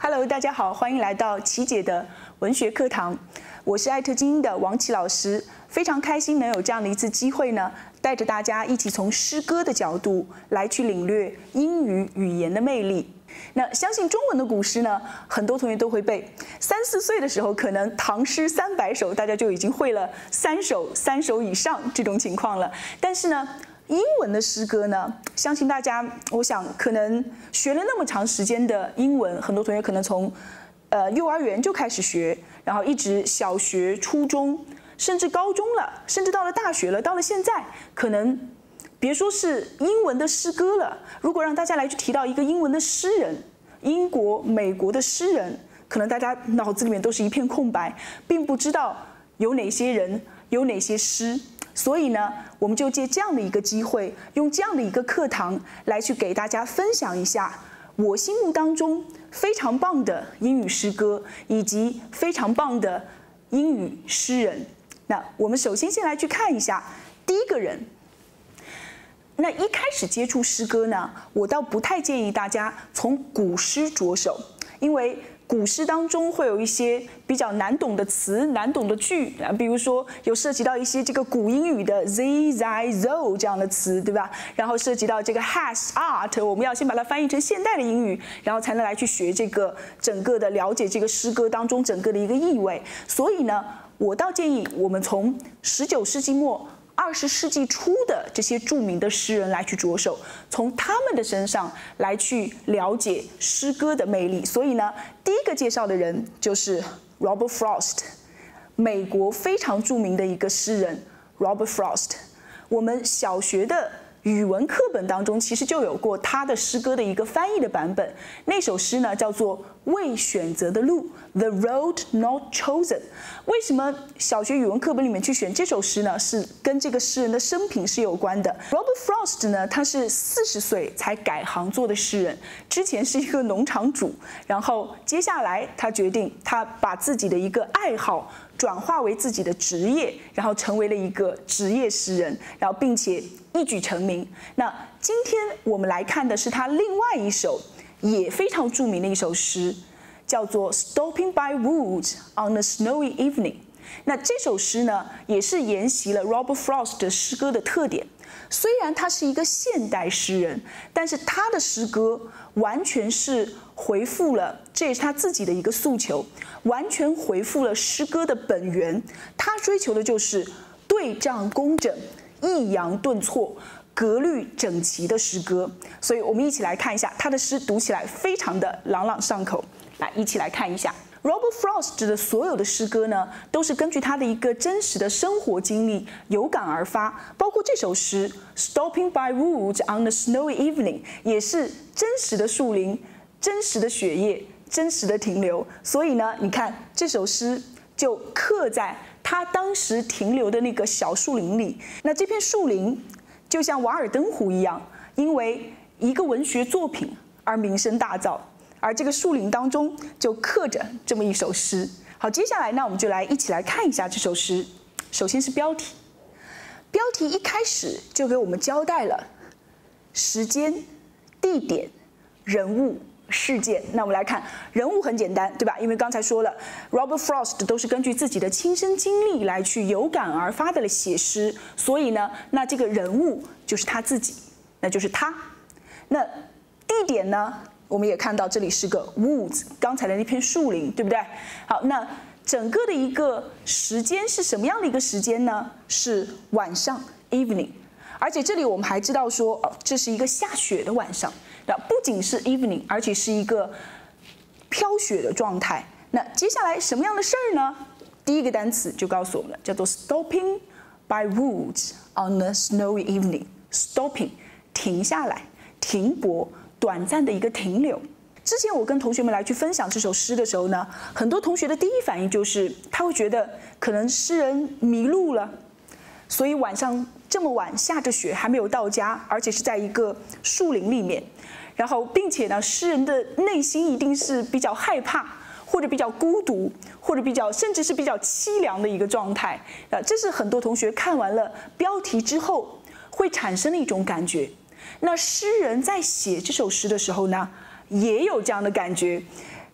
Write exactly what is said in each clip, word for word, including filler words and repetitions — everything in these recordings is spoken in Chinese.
Hello， 大家好，欢迎来到琪姐的文学课堂。我是艾特精英的王琦老师，非常开心能有这样的一次机会呢，带着大家一起从诗歌的角度来去领略英语语言的魅力。那相信中文的古诗呢，很多同学都会背。三四岁的时候，可能唐诗三百首，大家就已经会了三首、三首以上这种情况了。但是呢，英文的诗歌呢，相信大家，我想可能学了那么长时间的英文，很多同学可能从呃幼儿园就开始学，然后一直小学、初中，甚至高中了，甚至到了大学了，到了现在，可能别说是英文的诗歌了，如果让大家来去提到一个英文的诗人，英国、美国的诗人，可能大家脑子里面都是一片空白，并不知道有哪些人，有哪些诗。所以呢，我们就借这样的一个机会，用这样的一个课堂来去给大家分享一下我心目当中非常棒的英语诗歌，以及非常棒的英语诗人。那我们首先先来去看一下第一个人。那一开始接触诗歌呢，我倒不太建议大家从古诗着手，因为古诗当中会有一些比较难懂的词、难懂的句啊，比如说有涉及到一些这个古英语的 z、z、zo 这样的词，对吧？然后涉及到这个 has、art， 我们要先把它翻译成现代的英语，然后才能来去学这个整个的了解这个诗歌当中整个的一个意味。所以呢，我倒建议我们从十九世纪末、二十世纪初的这些著名的诗人来去着手，从他们的身上来去了解诗歌的魅力。所以呢，第一个介绍的人就是 Robert Frost， 美国非常著名的一个诗人 Robert Frost。我们小学的语文课本当中其实就有过他的诗歌的一个翻译的版本，那首诗呢叫做《未选择的路》 The Road Not Chosen。 为什么小学语文课本里面去选这首诗呢？是跟这个诗人的生平是有关的。 Robert Frost 呢，他是四十岁才改行做的诗人，之前是一个农场主，然后接下来他决定他把自己的一个爱好转化为自己的职业，然后成为了一个职业诗人，然后并且一举成名。那今天我们来看的是他另外一首也非常著名的一首诗，叫做 Stopping by Woods on a Snowy Evening。 那这首诗呢，也是沿袭了 Robert Frost 的诗歌的特点。虽然他是一个现代诗人，但是他的诗歌完全是回复了，这也是他自己的一个诉求，完全回复了诗歌的本源。他追求的就是对仗工整、抑扬顿挫、格律整齐的诗歌。所以我们一起来看一下他的诗，读起来非常的朗朗上口。来，一起来看一下 Robert Frost 的所有的诗歌呢，都是根据他的一个真实的生活经历有感而发，包括这首诗 Stopping by Woods on a Snowy Evening 也是真实的树林、真实的雪夜、真实的停留。所以呢，你看这首诗就刻在他当时停留的那个小树林里。那这片树林就像瓦尔登湖一样，因为一个文学作品而名声大噪，而这个树林当中就刻着这么一首诗。好，接下来呢，我们就来一起来看一下这首诗。首先是标题，标题一开始就给我们交代了时间、地点、人物、事件。那我们来看人物，很简单，对吧？因为刚才说了 Robert Frost 都是根据自己的亲身经历来去有感而发的写诗，所以呢，那这个人物就是他自己，那就是他。那地点呢，我们也看到这里是个 woods， 刚才的那片树林，对不对？好，那整个的一个时间是什么样的一个时间呢？是晚上 evening。 而且这里我们还知道说，哦，这是一个下雪的晚上。那不仅是 evening， 而且是一个飘雪的状态。那接下来什么样的事儿呢？第一个单词就告诉我们了，叫做 stopping by woods on a snowy evening。 stopping 停下来、停泊、短暂的一个停留。之前我跟同学们来去分享这首诗的时候呢，很多同学的第一反应就是他会觉得可能诗人迷路了，所以晚上这么晚下着雪还没有到家，而且是在一个树林里面，然后并且呢，诗人的内心一定是比较害怕，或者比较孤独，或者比较甚至是比较凄凉的一个状态。啊，这是很多同学看完了标题之后会产生的一种感觉。那诗人在写这首诗的时候呢，也有这样的感觉，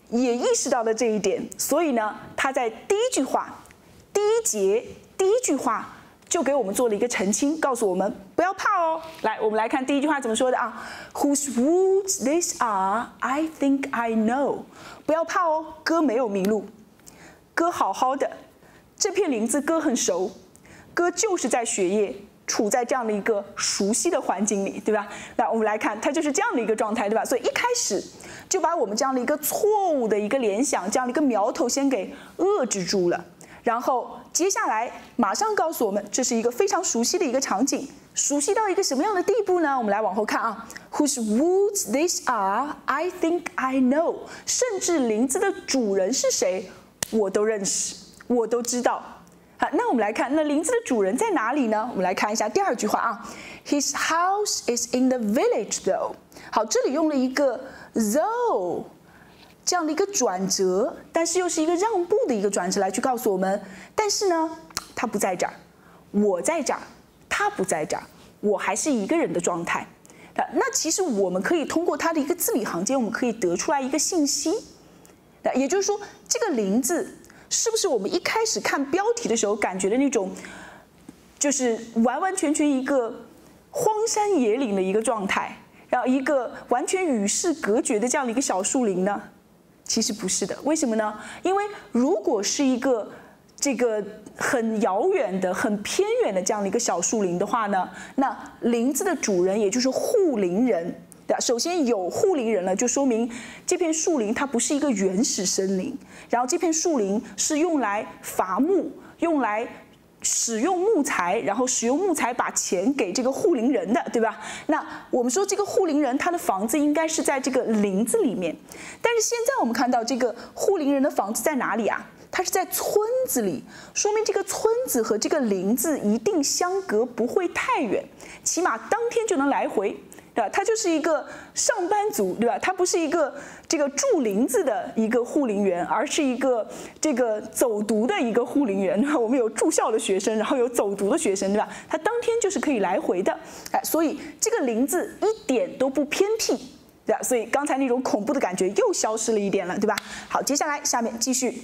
也意识到了这一点，所以呢，他在第一句话、第一节第一句话就给我们做了一个澄清，告诉我们不要怕哦。来，我们来看第一句话怎么说的啊 ？Whose woods these are, I think I know。不要怕哦，哥没有迷路，哥好好的，这片林子哥很熟，哥就是在雪夜。处在这样的一个熟悉的环境里，对吧？那我们来看，它就是这样的一个状态，对吧？所以一开始就把我们这样的一个错误的一个联想，这样的一个苗头先给遏制住了。然后接下来马上告诉我们，这是一个非常熟悉的一个场景，熟悉到一个什么样的地步呢？我们来往后看啊 ，Whose woods these are, I think I know。甚至林子的主人是谁，我都认识，我都知道。好，那我们来看，那林子的主人在哪里呢？我们来看一下第二句话啊 ，His house is in the village, though。好，这里用了一个 though 这样的一个转折，但是又是一个让步的一个转折来去告诉我们，但是呢，他不在这儿，我在这儿，他不在这儿，我还是一个人的状态。那其实我们可以通过它的一个字里行间，我们可以得出来一个信息，也就是说，这个林字。是不是我们一开始看标题的时候感觉的那种，就是完完全全一个荒山野岭的一个状态，然后一个完全与世隔绝的这样的一个小树林呢？其实不是的，为什么呢？因为如果是一个这个很遥远的、很偏远的这样的一个小树林的话呢，那林子的主人也就是护林人。首先有护林人了，就说明这片树林它不是一个原始森林，然后这片树林是用来伐木、用来使用木材，然后使用木材把钱给这个护林人的，对吧？那我们说这个护林人他的房子应该是在这个林子里面，但是现在我们看到这个护林人的房子在哪里啊？它是在村子里，说明这个村子和这个林子一定相隔不会太远，起码当天就能来回。对吧？他就是一个上班族，对吧？他不是一个这个住林子的一个护林员，而是一个这个走读的一个护林员。我们有住校的学生，然后有走读的学生，对吧？他当天就是可以来回的，哎，所以这个林子一点都不偏僻，对吧？所以刚才那种恐怖的感觉又消失了一点了，对吧？好，接下来下面继续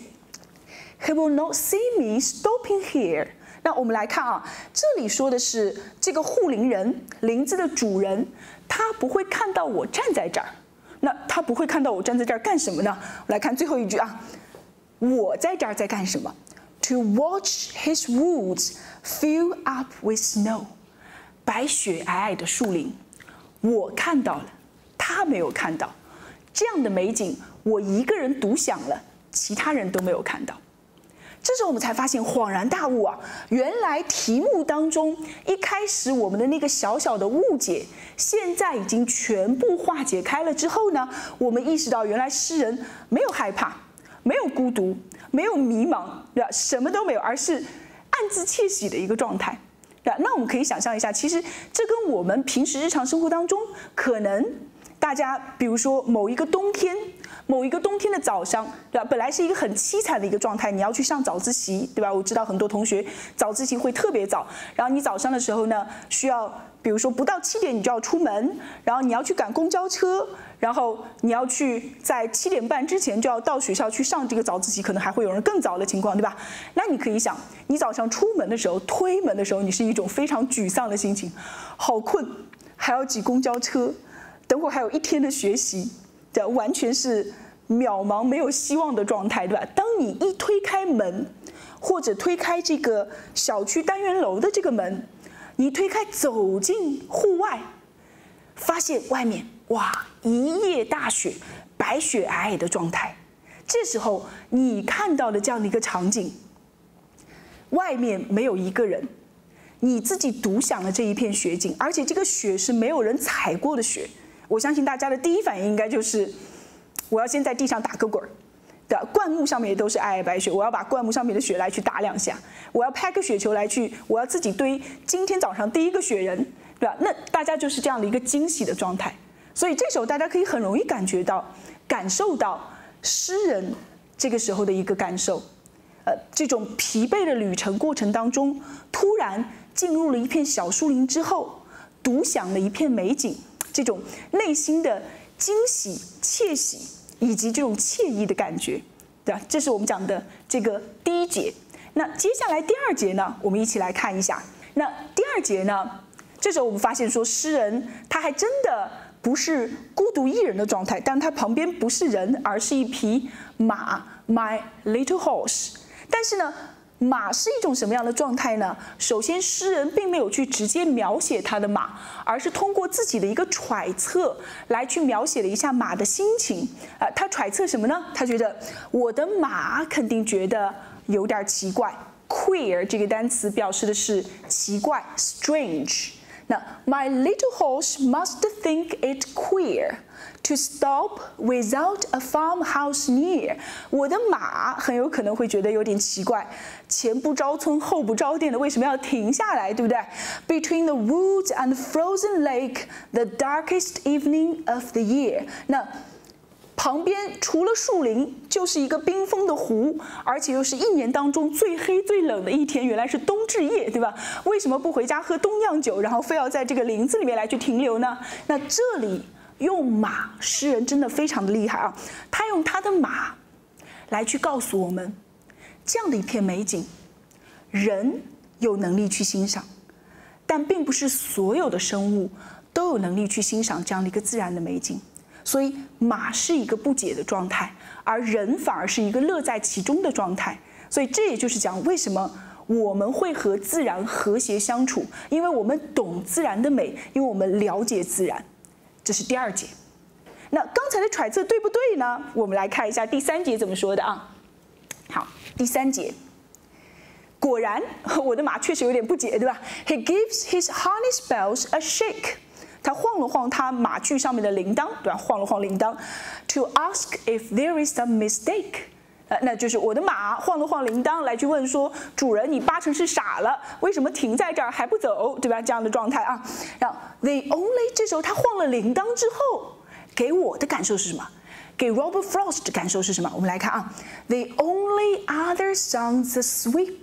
，He will not see me stopping here。那我们来看啊，这里说的是这个护林人，林子的主人，他不会看到我站在这儿。那他不会看到我站在这儿干什么呢？我来看最后一句啊，我在这儿在干什么 ？To watch his woods fill up with snow。白雪皑皑的树林，我看到了，他没有看到。这样的美景，我一个人独享了，其他人都没有看到。这时候我们才发现恍然大悟啊！原来题目当中一开始我们的那个小小的误解，现在已经全部化解开了之后呢，我们意识到原来诗人没有害怕，没有孤独，没有迷茫，对吧？什么都没有，而是暗自窃喜的一个状态，对吧？那我们可以想象一下，其实这跟我们平时日常生活当中，可能大家比如说某一个冬天。某一个冬天的早上，对吧？本来是一个很凄惨的一个状态，你要去上早自习，对吧？我知道很多同学早自习会特别早，然后你早上的时候呢，需要比如说不到七点你就要出门，然后你要去赶公交车，然后你要去在七点半之前就要到学校去上这个早自习，可能还会有人更早的情况，对吧？那你可以想，你早上出门的时候，推门的时候，你是一种非常沮丧的心情，好困，还要挤公交车，等会儿还有一天的学习。这完全是渺茫没有希望的状态，对吧？当你一推开门，或者推开这个小区单元楼的这个门，你推开走进户外，发现外面哇一夜大雪，白雪皑皑的状态。这时候你看到的这样的一个场景，外面没有一个人，你自己独享了这一片雪景，而且这个雪是没有人踩过的雪。我相信大家的第一反应应该就是，我要先在地上打个滚儿，对吧？灌木上面也都是皑皑白雪，我要把灌木上面的雪来去打两下，我要拍个雪球来去，我要自己堆今天早上第一个雪人，对吧？那大家就是这样的一个惊喜的状态，所以这时候大家可以很容易感觉到、感受到诗人这个时候的一个感受，呃，这种疲惫的旅程过程当中，突然进入了一片小树林之后，独享了一片美景。这种内心的惊喜、窃喜， 以及这种惬意的感觉，对吧？这是我们讲的这个第一节。那接下来第二节呢，我们一起来看一下。那第二节呢，这时候我们发现说，诗人他还真的不是孤独一人的状态，但他旁边不是人，而是一匹马 ，My little horse。但是呢，马是一种什么样的状态呢？首先，诗人并没有去直接描写他的马，而是通过自己的一个揣测来去描写了一下马的心情。呃，他揣测什么呢？他觉得我的马肯定觉得有点奇怪 ，queer 这个单词表示的是奇怪 ，strange。那 My little horse must think it queer to stop without a farmhouse near。我的马很有可能会觉得有点奇怪，前不着村后不着店的，为什么要停下来，对不对 ？Between the woods and the frozen lake, the darkest evening of the year。那旁边除了树林，就是一个冰封的湖，而且又是一年当中最黑最冷的一天，原来是冬至夜，对吧？为什么不回家喝冬酿酒，然后非要在这个林子里面来去停留呢？那这里用马，诗人真的非常的厉害啊！他用他的马来去告诉我们，这样的一片美景，人有能力去欣赏，但并不是所有的生物都有能力去欣赏这样的一个自然的美景。所以马是一个不解的状态，而人反而是一个乐在其中的状态。所以这也就是讲为什么我们会和自然和谐相处，因为我们懂自然的美，因为我们了解自然。这是第二节。那刚才的揣测对不对呢？我们来看一下第三节怎么说的啊。好，第三节，果然我的马确实有点不解，对吧 ？He gives his harness bells a shake。他晃了晃他马具上面的铃铛，对吧？晃了晃铃铛 ，to ask if there is a mistake， 呃，那就是我的马晃了晃铃铛来去问说，主人你八成是傻了，为什么停在这儿还不走，对吧？这样的状态啊。然后 the only 这时候他晃了铃铛之后，给我的感受是什么？给 Robert Frost 的感受是什么？我们来看啊 ，the only other sounds the sweep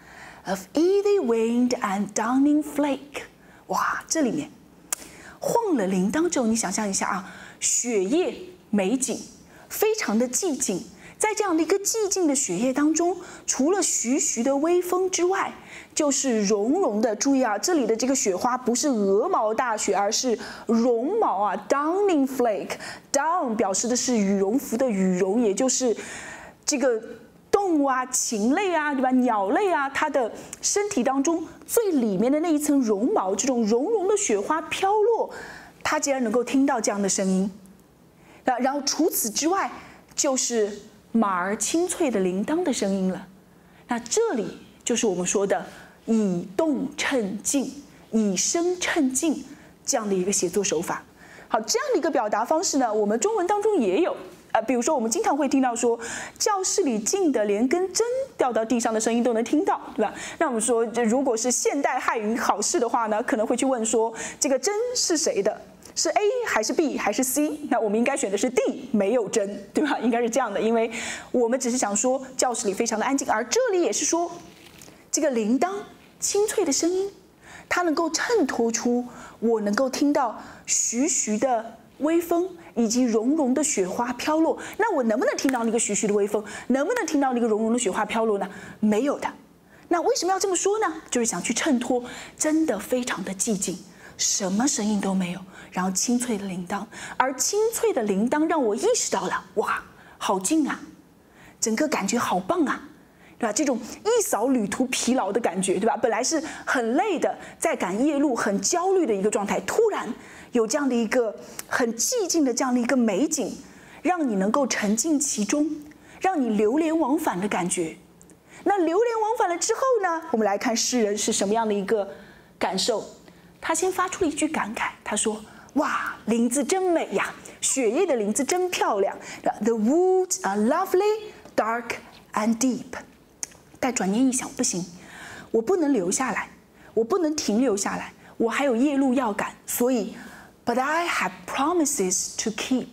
of either wind and downing flake。哇，这里面。晃了铃铛之后，你想象一下啊，雪夜美景，非常的寂静。在这样的一个寂静的雪夜当中，除了徐徐的微风之外，就是绒绒的。注意啊，这里的这个雪花不是鹅毛大雪，而是绒毛啊 ，downing flake。down 表示的是羽绒服的羽绒，也就是这个。动物啊，禽类啊，对吧？鸟类啊，它的身体当中最里面的那一层绒毛，这种绒绒的雪花飘落，它竟然能够听到这样的声音。啊，然后除此之外，就是马儿清脆的铃铛的声音了。那这里就是我们说的以动衬静，以声衬静这样的一个写作手法。好，这样的一个表达方式呢，我们中文当中也有。呃，比如说我们经常会听到说，教室里静的连根针掉到地上的声音都能听到，对吧？那我们说，如果是现代汉语考试的话呢，可能会去问说，这个针是谁的？是 A 还是 B 还是 C？ 那我们应该选的是 D， 没有针，对吧？应该是这样的，因为我们只是想说教室里非常的安静，而这里也是说，这个铃铛清脆的声音，它能够衬托出我能够听到徐徐的微风。以及绒绒的雪花飘落，那我能不能听到那个徐徐的微风？能不能听到那个绒绒的雪花飘落呢？没有的。那为什么要这么说呢？就是想去衬托，真的非常的寂静，什么声音都没有，然后清脆的铃铛，而清脆的铃铛让我意识到了，哇，好静啊，整个感觉好棒啊，对吧？这种一扫旅途疲劳的感觉，对吧？本来是很累的，在赶夜路，很焦虑的一个状态，突然。有这样的一个很寂静的这样的一个美景，让你能够沉浸其中，让你流连忘返的感觉。那流连忘返了之后呢，我们来看诗人是什么样的一个感受。他先发出了一句感慨，他说：“哇，林子真美呀，雪夜的林子真漂亮。The woods are lovely, dark and deep。”但转念一想，不行，我不能留下来，我不能停留下来，我还有夜路要赶，所以。But I have promises to keep,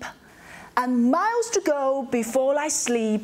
and miles to go before I sleep,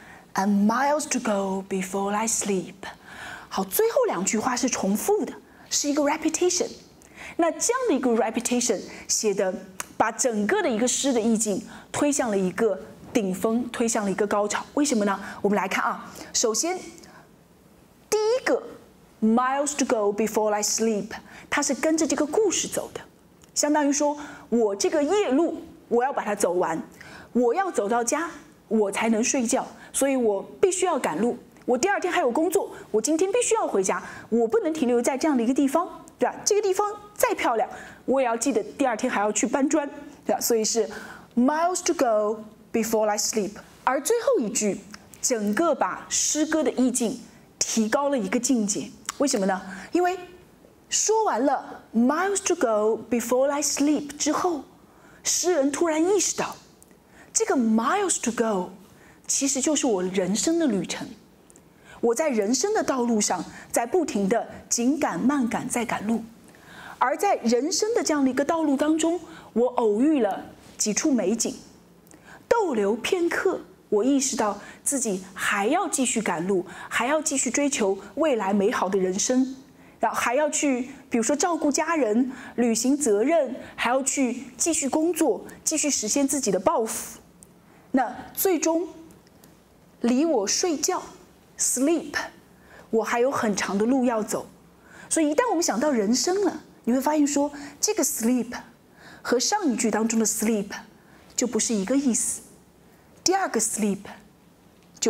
and miles to go before I sleep. 好，最后两句话是重复的，是一个 repetition。那这样的一个 repetition 写的，把整个的一个诗的意境推向了一个顶峰推向了一个高潮。为什么呢？我们来看啊，首先第一个 miles to go before I sleep， 它是跟着这个故事走的，相当于说我这个夜路我要把它走完，我要走到家我才能睡觉，所以我必须要赶路。我第二天还有工作，我今天必须要回家，我不能停留在这样的一个地方，对吧？这个地方再漂亮，我也要记得第二天还要去搬砖，对吧？所以是 miles to go before I sleep。而最后一句，整个把诗歌的意境提高了一个境界。为什么呢？因为说完了 miles to go before I sleep 之后，诗人突然意识到，这个 miles to go 其实就是我人生的旅程。我在人生的道路上，在不停的紧赶慢赶在赶路，而在人生的这样的一个道路当中，我偶遇了几处美景，逗留片刻，我意识到自己还要继续赶路，还要继续追求未来美好的人生，然后还要去，比如说照顾家人、履行责任，还要去继续工作，继续实现自己的抱负。那最终，离我睡觉 sleep， 我还有很长的路要走。所以一旦我们想到人生了，你会发现说，这个 sleep 和上一句当中的 sleep 就不是一个意思。第二个 sleep 就是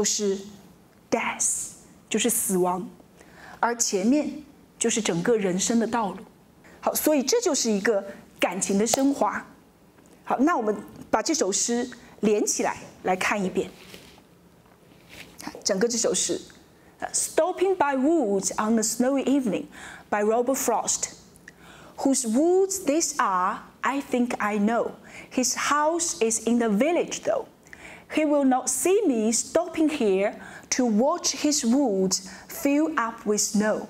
death， 就是死亡，而前面就是整个人生的道路。好，所以这就是一个感情的升华。好，那我们把这首诗连起来来看一遍。整个这首诗 ，Stopping by woods on a snowy evening by Robert Frost. Whose woods these are, I think I know. His house is in the village though. He will not see me stopping here to watch his woods fill up with snow.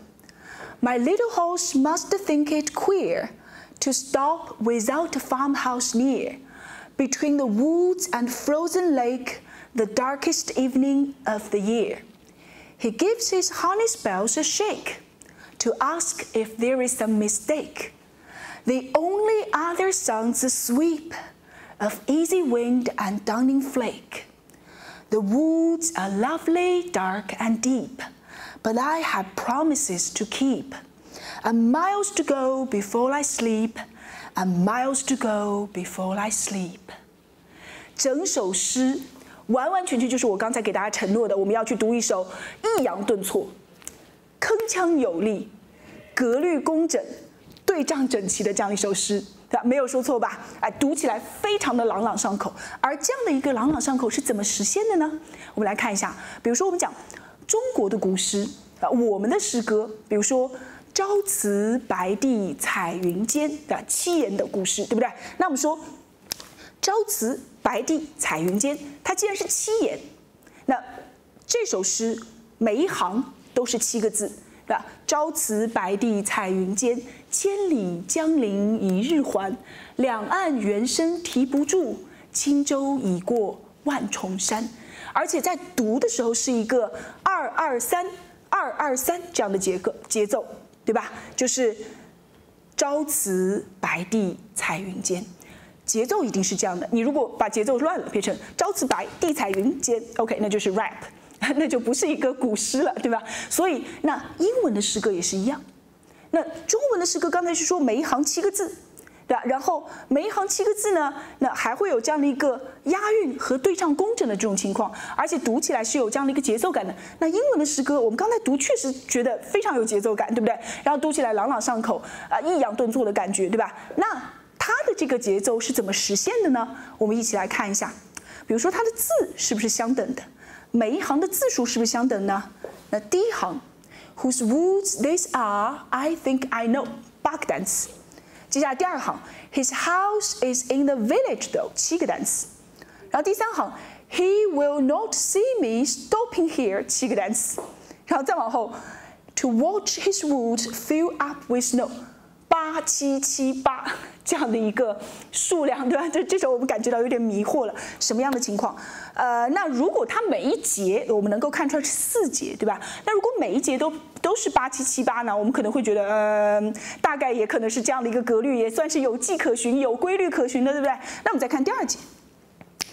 My little horse must think it queer to stop without a farmhouse near, between the woods and frozen lake, the darkest evening of the year. He gives his harness bells a shake to ask if there is some mistake. The only other sounds the sweep of easy wind and dawning flake. The woods are lovely, dark and deep, but I have promises to keep. And miles to go before I sleep, and miles to go before I sleep. 整首诗完完全全就是我刚才给大家承诺的，我们要去读一首抑扬顿挫、铿锵有力、格律工整、对仗整齐的这样一首诗，对吧？没有说错吧？哎，读起来非常的朗朗上口。而这样的一个朗朗上口是怎么实现的呢？我们来看一下，比如说我们讲中国的古诗啊，我们的诗歌，比如说朝辞白帝彩云间，对吧？七言的故事，对不对？那我们说朝辞白帝彩云间，它既然是七言，那这首诗每一行都是七个字，对吧？朝辞白帝彩云间，千里江陵一日还，两岸猿声啼不住，轻舟已过万重山。而且在读的时候是一个二二三二二三这样的节奏节奏，对吧？就是朝辞白帝彩云间。节奏一定是这样的，你如果把节奏乱了，变成朝辞白帝彩云间 ，OK， 那就是 rap， 那就不是一个古诗了，对吧？所以那英文的诗歌也是一样，那中文的诗歌刚才是说每一行七个字，对吧？然后每一行七个字呢，那还会有这样的一个押韵和对仗工整的这种情况，而且读起来是有这样的一个节奏感的。那英文的诗歌，我们刚才读确实觉得非常有节奏感，对不对？然后读起来朗朗上口啊，抑扬顿挫的感觉，对吧？那它的这个节奏是怎么实现的呢？我们一起来看一下。比如说它的字是不是相等的？每一行的字数是不是相等呢？那第一行 ，Whose woods these are, I think I know， 八个单词。接下来第二行 ，His house is in the village though， 七个单词。然后第三行 ，He will not see me stopping here， 七个单词。然后再往后 ，To watch his woods fill up with snow。八七七八这样的一个数量，对吧？这这时候我们感觉到有点迷惑了，什么样的情况？呃，那如果它每一节我们能够看出来是四节，对吧？那如果每一节都都是八七七八呢，我们可能会觉得，呃，大概也可能是这样的一个格律，也算是有迹可循、有规律可循的，对不对？那我们再看第二节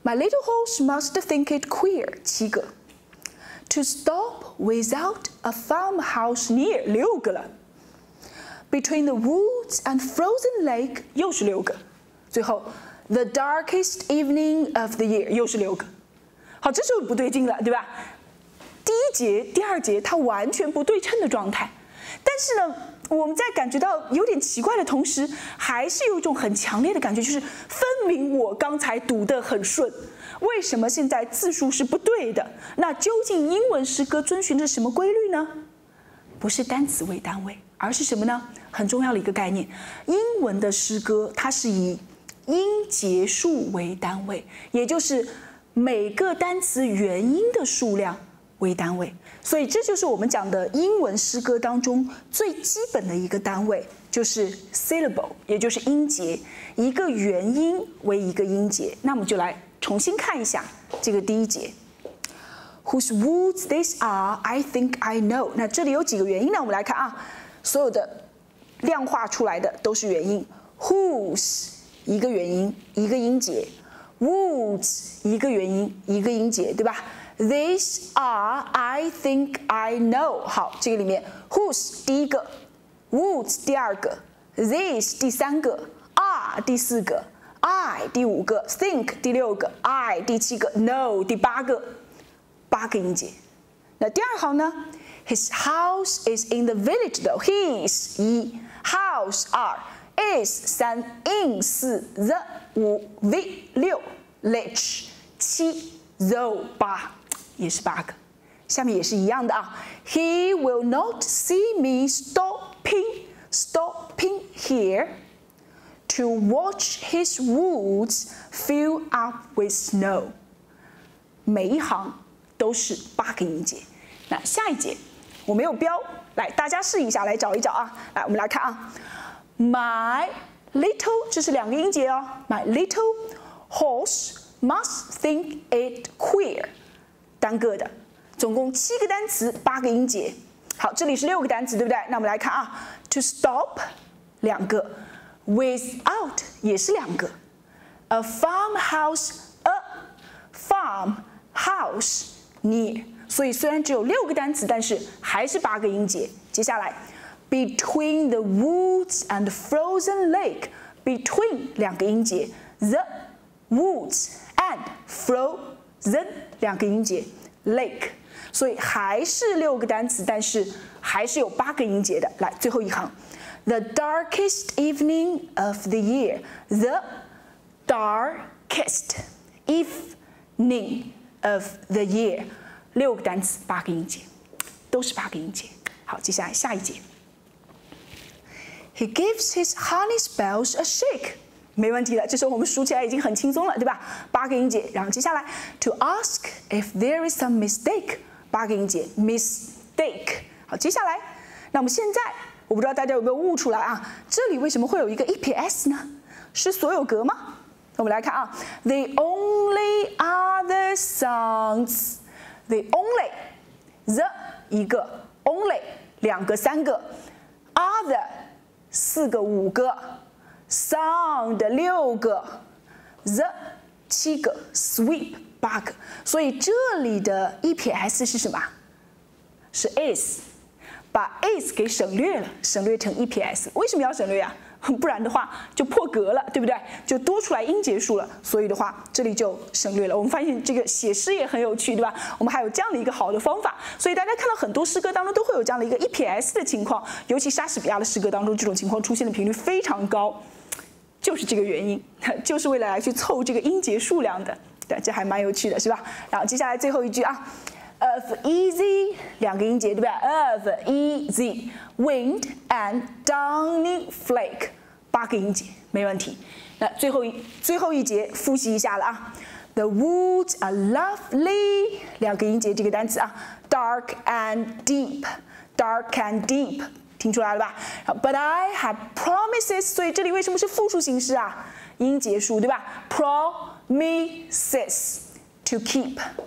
My little horse must think it queer， 七个。To stop without a farmhouse near， 六个了。Between the woods and frozen lake， 又是六个。最后 The darkest evening of the year， 又是六个。好，这就不对劲了，对吧？第一节、第二节它完全不对称的状态，但是呢，我们在感觉到有点奇怪的同时，还是有一种很强烈的感觉，就是分明我刚才读得很顺，为什么现在字数是不对的？那究竟英文诗歌遵循着什么规律呢？不是单词为单位，而是什么呢？很重要的一个概念，英文的诗歌它是以音节数为单位，也就是每个单词元音的数量为单位，所以这就是我们讲的英文诗歌当中最基本的一个单位，就是 syllable， 也就是音节，一个元音为一个音节。那我们就来重新看一下这个第一节 ，Whose woods these are, I think I know。那这里有几个元音呢？我们来看啊，所有的量化出来的都是元音 ，whose 一个元音一个音节 ，woods 一个元音一个音节，对吧？These are, I think I know。好，这个里面 whose 第一个 ，woods 第二个 ，these 第三个 ，are 第四个 ，I 第五个 ，think 第六个 ，I 第七个 ，know 第八个，八个音节。那第二行呢 ？His house is in the village though. His 一 ，house 二 ，is 三 ，in 四 ，the 五 ，v 六 ，lich 七 ，though 八。也是八个，下面也是一样的啊。He will not see me stopping, stopping here to watch his woods fill up with snow。每一行都是八个音节。那下一节我没有标，来大家试一下，来找一找啊。来，我们来看啊。My little， 这是两个音节哦。My little horse must think it queer。单个的，总共七个单词，八个音节。好，这里是六个单词，对不对？那我们来看啊 ，to stop 两个 ，without 也是两个 ，a farmhouse a farmhouse near。所以虽然只有六个单词，但是还是八个音节。接下来 between the woods and frozen lake， between 两个音节 ，the woods and frozen 两个音节 lake， 所以还是六个单词，但是还是有八个音节的。来，最后一行 ，the darkest evening of the year， the darkest evening of the year， 六个单词，八个音节，都是八个音节。好，接下来下一节 ，He gives his honey spells a shake。没问题的，这时候我们数起来已经很轻松了，对吧？八个音节，然后接下来 to ask if there is some mistake， 八个音节 mistake。好，接下来，那我们现在我不知道大家有没有悟出来啊？这里为什么会有一个 E P S 呢？是所有格吗？我们来看啊 ，the only other songs，the only the 一个 only 两个三个 other 四个五个。sound 六个 ，the 七个 ，sweep 八个，所以这里的 E P S 是什么？是 is， 把 is 给省略了，省略成 E P S。为什么要省略啊？不然的话就破格了，对不对？就多出来音节数了，所以的话这里就省略了。我们发现这个写诗也很有趣，对吧？我们还有这样的一个好的方法，所以大家看到很多诗歌当中都会有这样的一个 E P S 的情况，尤其莎士比亚的诗歌当中，这种情况出现的频率非常高。就是这个原因，就是为了来去凑这个音节数量的，对，这还蛮有趣的，是吧？然后接下来最后一句啊 ，of easy 两个音节，对吧 ？of easy wind and downy flake 八个音节，没问题。那最后一最后一节复习一下了啊 ，the woods are lovely 两个音节这个单词啊 ，dark and deep，dark and deep。听出来了吧 ？But I have promises， 所以这里为什么是复数形式啊？音节数对吧 ？Promises to keep。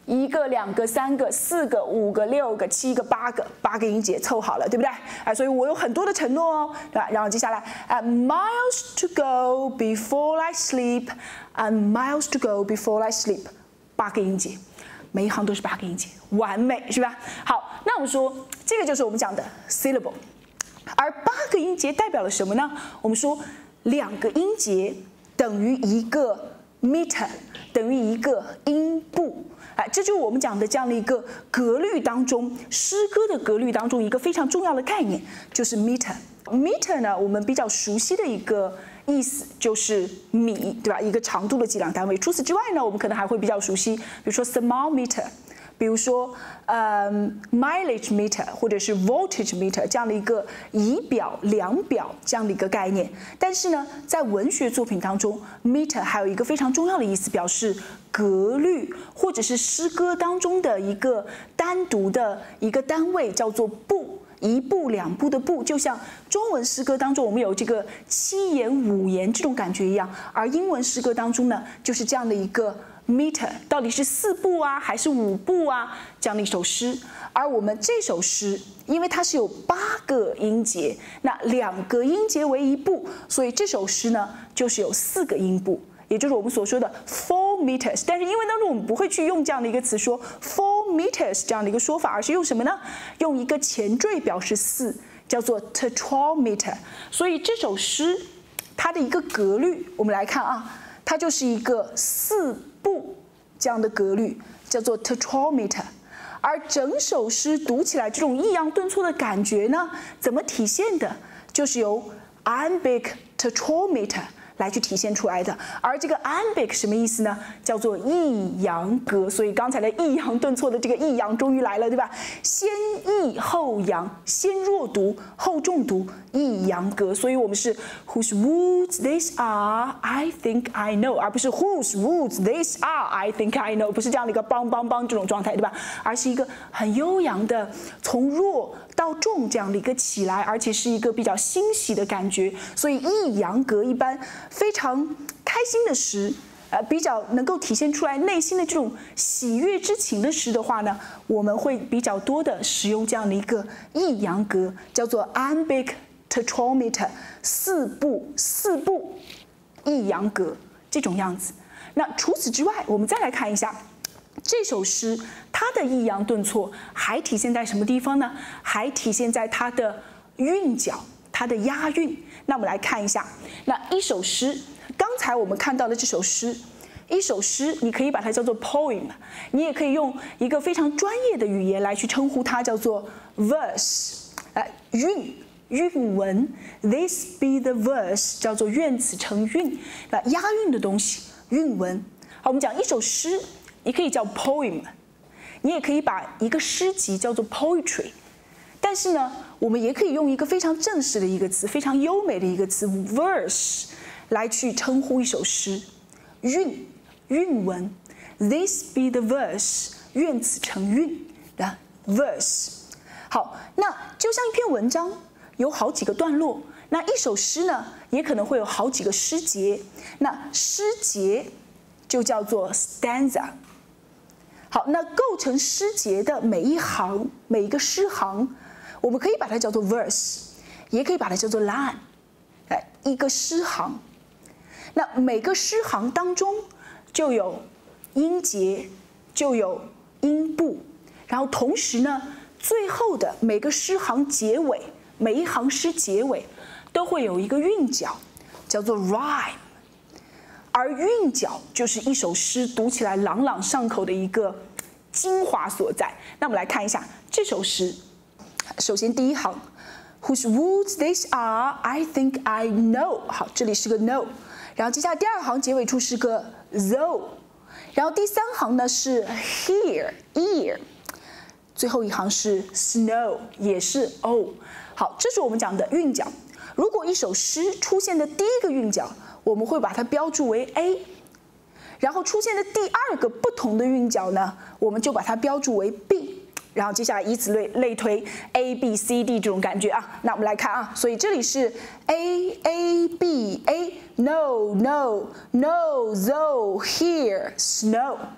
一个、两个、三个、四个、五个、六个、七个、八个，八个音节凑好了，对不对？啊，所以我有很多的承诺哦，对吧？然后接下来啊 ，miles to go before I sleep， and miles to go before I sleep， 八个音节，每一行都是八个音节，完美是吧？好，那我们说这个就是我们讲的 syllable， 而八个音节代表了什么呢？我们说两个音节等于一个 meter， 等于一个音部。哎，这就是我们讲的这样的一个格律当中，诗歌的格律当中一个非常重要的概念，就是 meter。meter 呢，我们比较熟悉的一个意思就是米，对吧？一个长度的计量单位。除此之外呢，我们可能还会比较熟悉，比如说 thermometer， 比如说呃 mileage meter 或者是 voltage meter 这样的一个仪表、量表这样的一个概念。但是呢，在文学作品当中 ，meter 还有一个非常重要的意思，表示格律，或者是诗歌当中的一个单独的一个单位，叫做步，一步两步的步，就像中文诗歌当中我们有这个七言五言这种感觉一样，而英文诗歌当中呢，就是这样的一个 meter， 到底是四步啊，还是五步啊，这样的一首诗。而我们这首诗，因为它是有八个音节，那两个音节为一步，所以这首诗呢，就是有四个音部。也就是我们所说的 four meters， 但是英文当中我们不会去用这样的一个词说 four meters 这样的一个说法，而是用什么呢？用一个前缀表示四，叫做 tetrameter。所以这首诗它的一个格律，我们来看啊，它就是一个四步这样的格律，叫做 tetrameter。而整首诗读起来这种抑扬顿挫的感觉呢，怎么体现的？就是由 iambic tetrameter来去体现出来的。而这个 iambic 什么意思呢？叫做抑扬格。所以刚才的抑扬顿挫的这个抑扬终于来了，对吧？先抑后扬，先弱读后重读，抑扬格。所以我们是 whose woods these are, I think I know， 而不是 whose woods these are, I think I know， 不是这样的一个梆梆梆这种状态，对吧？而是一个很悠扬的，从弱到重这样的一个起来，而且是一个比较欣喜的感觉。所以抑扬格一般非常开心的诗，呃，比较能够体现出来内心的这种喜悦之情的诗的话呢，我们会比较多的使用这样的一个抑扬格，叫做 iambic tetrameter， 四步四步抑扬格这种样子。那除此之外，我们再来看一下这首诗，它的抑扬顿挫还体现在什么地方呢？还体现在它的韵脚，它的押韵。那我们来看一下，那一首诗，刚才我们看到的这首诗，一首诗你可以把它叫做 poem， 你也可以用一个非常专业的语言来去称呼它，叫做 verse， 呃，韵韵文 ，this be the verse 叫做愿此成韵，那押韵的东西，韵文。好，我们讲一首诗，你可以叫 poem， 你也可以把一个诗集叫做 poetry。但是呢，我们也可以用一个非常正式的一个词，非常优美的一个词 verse 来去称呼一首诗，韵韵文 ，this be the verse， 愿此成韵的 verse。好，那就像一篇文章有好几个段落，那一首诗呢，也可能会有好几个诗节，那诗节就叫做 stanza。好，那构成诗节的每一行，每一个诗行，我们可以把它叫做 verse， 也可以把它叫做 line， 哎，一个诗行。那每个诗行当中就有音节，就有音部，然后同时呢，最后的每个诗行结尾，每一行诗结尾都会有一个韵脚，叫做 rhyme。而韵脚就是一首诗读起来朗朗上口的一个精华所在。那我们来看一下这首诗。首先第一行 ，Whose woods these are, I think I know。好，这里是个 know。然后接下来第二行结尾处是个 though。然后第三行呢是 hear ear。最后一行是 snow， 也是 o。好，这是我们讲的韵脚。如果一首诗出现的第一个韵脚，我们会把它标注为 A， 然后出现的第二个不同的韵脚呢，我们就把它标注为 B， 然后接下来以此类类推 A B C D 这种感觉啊。那我们来看啊，所以这里是 A A B A No No No Though Here Snow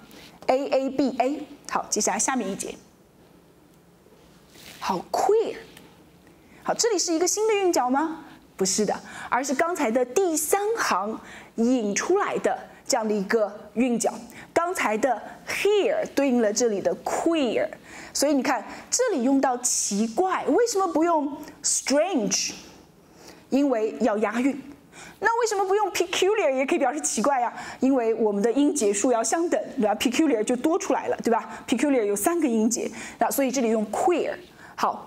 A A B A。好，接下来下面一节。好 ，queer。好，这里是一个新的韵脚吗？不是的，而是刚才的第三行引出来的这样的一个韵脚。刚才的 here 对应了这里的 queer， 所以你看这里用到奇怪，为什么不用 strange？ 因为要押韵。那为什么不用 peculiar 也可以表示奇怪呀？因为我们的音节数要相等，对吧 ？peculiar 就多出来了，对吧 ？peculiar 有三个音节，那所以这里用 queer。好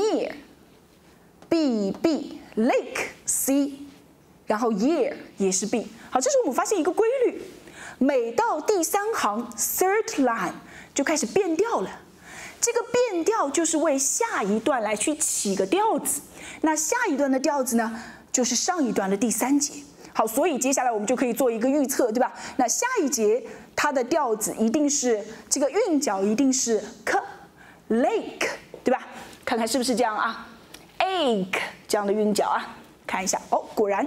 ，near。B B lake C， 然后 year 也是 B。好，这时候我们发现一个规律，每到第三行 third line 就开始变调了。这个变调就是为下一段来去起个调子。那下一段的调子呢，就是上一段的第三节。好，所以接下来我们就可以做一个预测，对吧？那下一节它的调子一定是这个韵脚一定是 k lake， 对吧？看看是不是这样啊？ ache 这样的韵脚啊，看一下哦，果然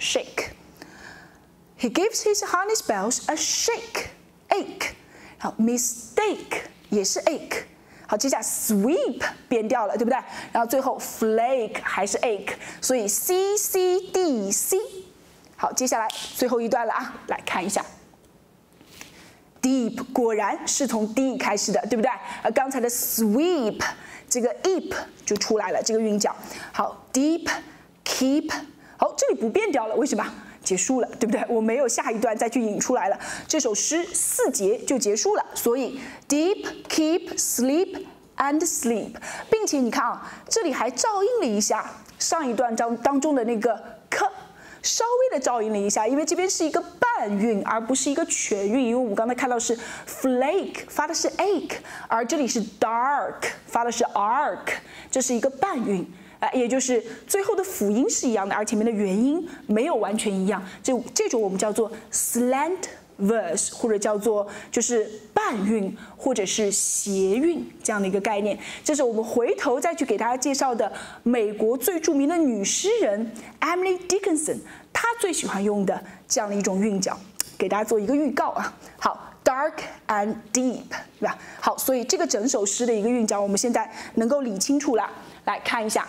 shake。He gives his honey bells a shake, ache。好 ，mistake 也是 ache。好，接下来 sweep 变调了，对不对？然后最后 flake 还是 ache， 所以 C C D C。好，接下来最后一段了啊，来看一下。Deep 果然是从 D 开始的，对不对？而刚才的 sweep 这个 ip 就出来了，这个韵脚。好 ，deep keep， 好，这里不变调了，为什么？结束了，对不对？我没有下一段再去引出来了，这首诗四节就结束了，所以 deep keep sleep and sleep， 并且你看啊，这里还照应了一下上一段当当中的那个 k。稍微的照应了一下，因为这边是一个半韵，而不是一个全韵。因为我们刚才看到是 flake 发的是 ache， 而这里是 dark 发的是 arc， 这是一个半韵，呃，也就是最后的辅音是一样的，而前面的元音没有完全一样。这这种我们叫做 slant verse， 或者叫做就是半韵或者是谐韵这样的一个概念。这是我们回头再去给大家介绍的美国最著名的女诗人 Emily Dickinson， 她最喜欢用的这样的一种韵脚，给大家做一个预告啊。好 ，dark and deep， 对吧？好，所以这个整首诗的一个韵脚，我们现在能够理清楚了。来看一下，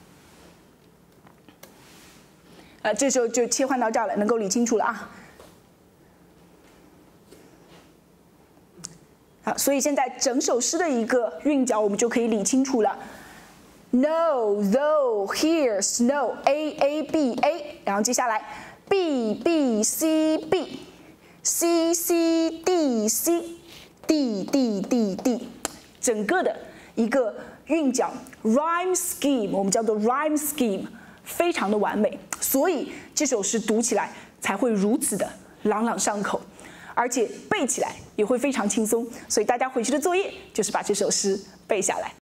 呃，这时候就切换到这儿了，能够理清楚了啊。好，所以现在整首诗的一个韵脚，我们就可以理清楚了。No, though, here, snow, A A B A， 然后接下来 B B C B, C C D C, D D D D， 整个的一个韵脚 rhyme scheme， 我们叫做 rhyme scheme， 非常的完美，所以这首诗读起来才会如此的朗朗上口。而且背起来也会非常轻松，所以大家回去的作业就是把这首诗背下来。